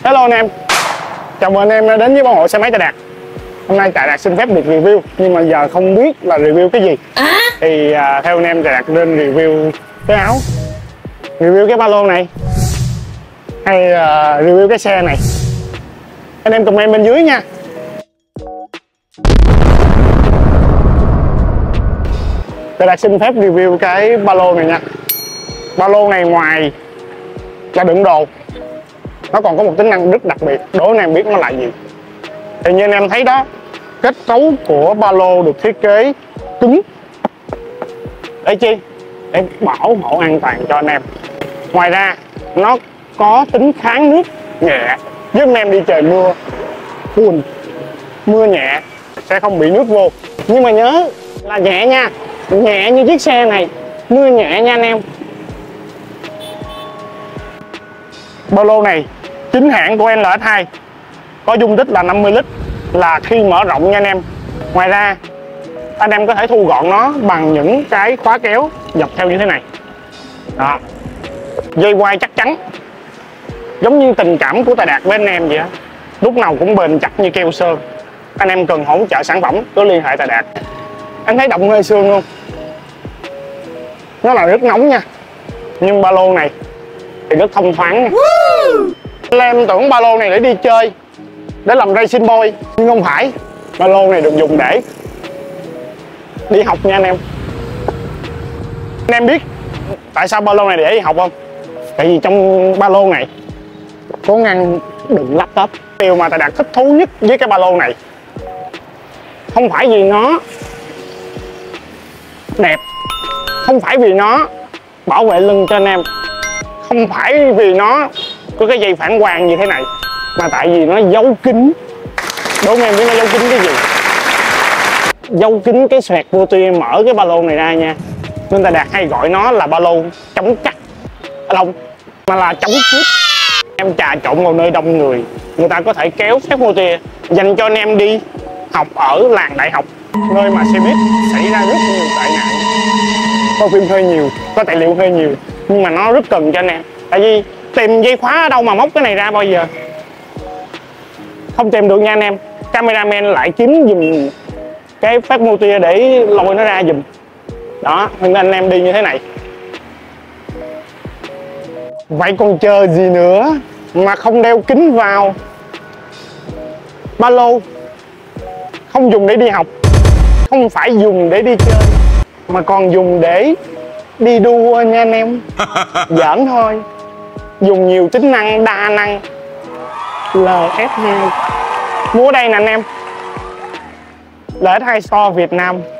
Hello anh em, chào mừng anh em đã đến với bảo hộ xe máy Tài Đạt. Hôm nay Tài Đạt xin phép được review, nhưng mà giờ không biết là review cái gì. Thì theo anh em Tài Đạt nên review cái áo, review cái ba lô này, hay review cái xe này. Anh em comment bên dưới nha. Tài Đạt xin phép review cái ba lô này nha. Ba lô này ngoài là đựng đồ, nó còn có một tính năng rất đặc biệt, đố anh em biết nó là gì. Thì như anh em thấy đó, kết cấu của ba lô được thiết kế cứng để chi? Để bảo hộ an toàn cho anh em. Ngoài ra nó có tính kháng nước nhẹ, giúp anh em đi trời mưa, buồn mưa nhẹ sẽ không bị nước vô. Nhưng mà nhớ là nhẹ nha, nhẹ như chiếc xe này, mưa nhẹ nha anh em. Ba lô này chính hãng của LX2, có dung tích là 50 lít, là khi mở rộng nha anh em. Ngoài ra anh em có thể thu gọn nó bằng những cái khóa kéo dọc theo như thế này đó. Dây quai chắc chắn, giống như tình cảm của Tài Đạt với anh em vậy á, lúc nào cũng bền chặt như keo sơn. Anh em cần hỗ trợ sản phẩm cứ liên hệ Tài Đạt. Anh thấy động hơi xương không? Nó là rất nóng nha, nhưng ba lô này thì rất thông thoáng nha. Em tưởng ba lô này để đi chơi, để làm racing boy, nhưng không phải. Ba lô này được dùng để đi học nha anh em. Anh em biết tại sao ba lô này để đi học không? Tại vì trong ba lô này có ngăn đựng laptop. Điều mà Tài Đạt thích thú nhất với cái ba lô này không phải vì nó đẹp, không phải vì nó bảo vệ lưng cho anh em, không phải vì nó có cái dây phản quang như thế này, mà tại vì nó giấu kín. Đố em biết nó giấu kín cái gì? Giấu kín cái xoẹt vô tuy em mở cái ba lô này ra nha. Nên Tài Đạt hay gọi nó là ba lô chống cắt lông, mà là chống cướp. Em trà trộn vào nơi đông người, người ta có thể kéo phép mô tia dành cho anh em đi học ở làng đại học, nơi mà xe buýt xảy ra rất nhiều tai nạn. Có phim hơi nhiều, có tài liệu hơi nhiều, nhưng mà nó rất cần cho anh em. Tại vì tìm dây khóa ở đâu mà móc cái này ra bao giờ? Không tìm được nha anh em. Cameraman lại kiếm dùm cái phát mô tia để lôi nó ra dùm đó, nên anh em đi như thế này. Vậy còn chờ gì nữa mà không đeo kính vào? Ba lô không dùng để đi học, không phải dùng để đi chơi, mà còn dùng để đi đua nha anh em. Giỡn thôi. Dùng nhiều tính năng đa năng. LX2 mua đây nè anh em. LX2 Store Việt Nam.